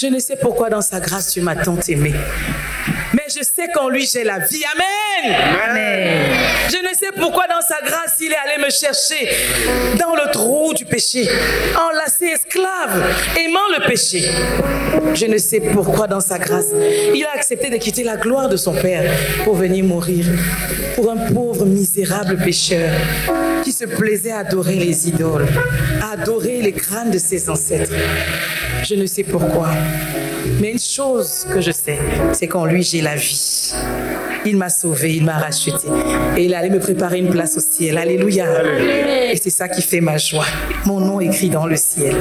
Je ne sais pourquoi dans sa grâce tu m'as tant aimé. Mais je sais qu'en lui j'ai la vie. Amen. Amen. Je ne sais pourquoi dans sa grâce il est allé me chercher dans le trou du péché, enlacé, esclave, aimant le péché. Je ne sais pourquoi dans sa grâce il a accepté de quitter la gloire de son Père pour venir mourir pour un pauvre misérable pécheur qui se plaisait à adorer les idoles, à adorer les crânes de ses ancêtres. Je ne sais pourquoi. Mais une chose que je sais, c'est qu'en lui, j'ai la vie. Il m'a sauvé, il m'a racheté. Et il allait me préparer une place au ciel. Alléluia. Et c'est ça qui fait ma joie. Mon nom écrit dans le ciel.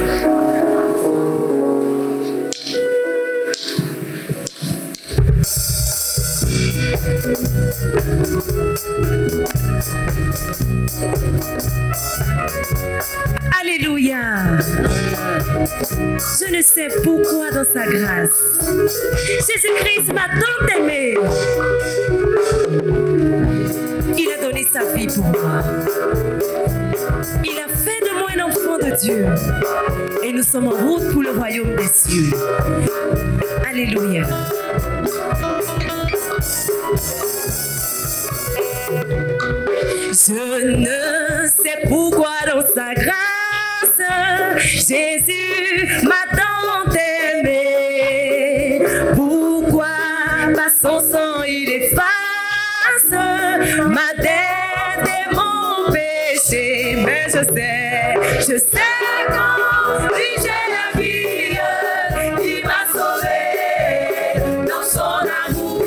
Alléluia. Je ne sais pourquoi dans sa grâce, Jésus-Christ m'a tant aimé. Il a donné sa vie pour moi. Il a fait de moi un enfant de Dieu. Et nous sommes en route pour le royaume des cieux. Alléluia. Je ne sais pourquoi dans sa grâce, Jésus m'a tant aimé. Pourquoi par son sang il efface ma dette et mon péché. Mais je sais qu'en lui j'ai la vie. Il m'a sauvé dans son amour.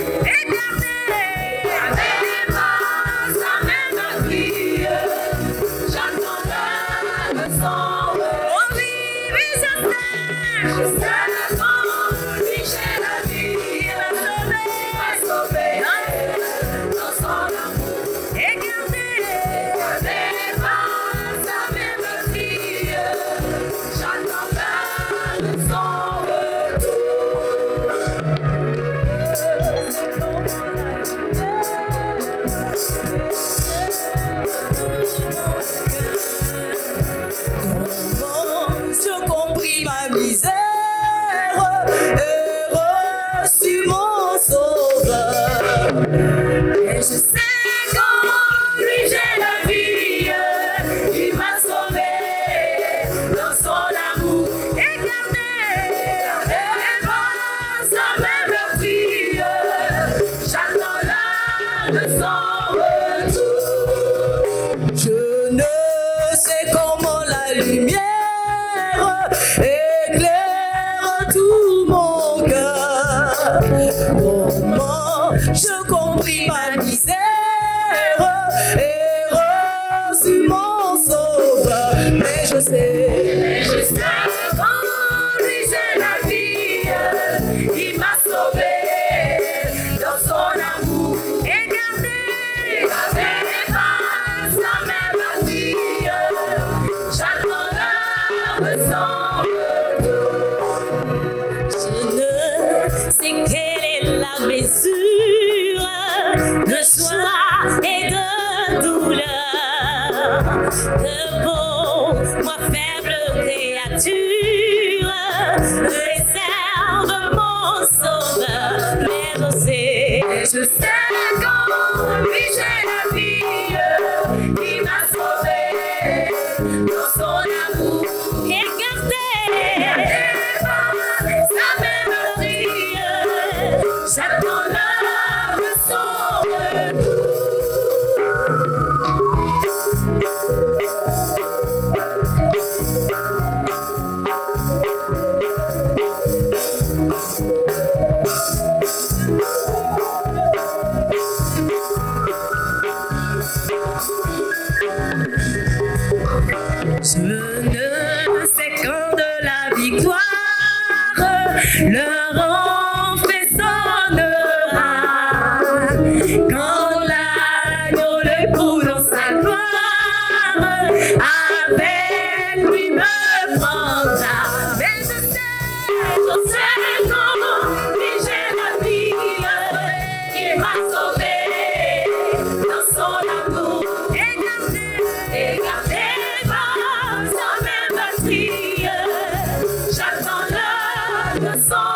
J'attends le sang.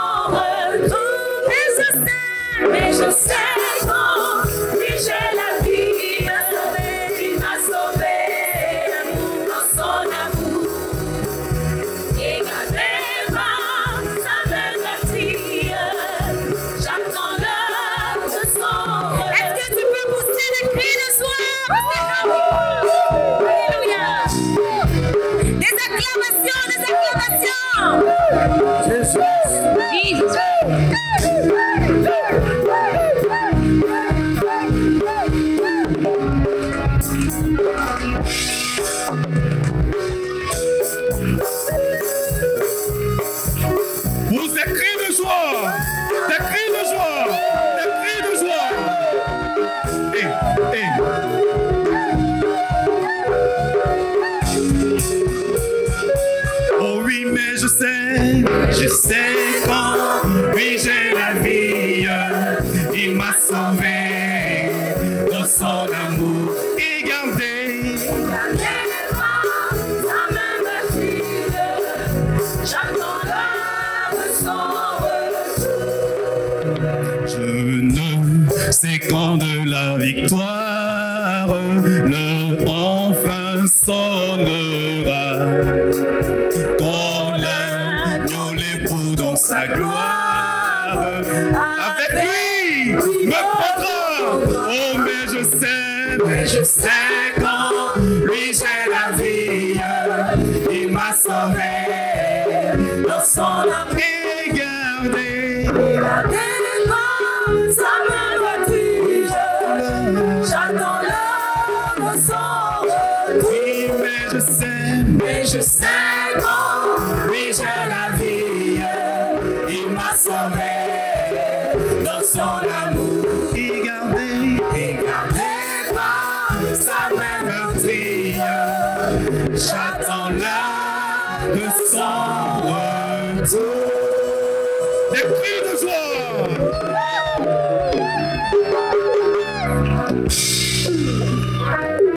Je sais quand, oui j'ai la vie, il m'a sauvé dans son amour et gardé. Sa main m'attire, j'attends l'heure de son retour. Je ne sais quand de la victoire, le enfin sonnera. Sa gloire avec lui me prendra. Oh mais je sais quand lui j'ai la vie, il m'a sauvé dans son amour et gardé. Il a délivré sa main battue, j'attends l'heure de son retour. Oui mais je sais quand lui j'ai la vie, il m'a sauvé dans son amour et gardé par sa main meurtrière. J'attends l'heure de son retour. Des cris de joie.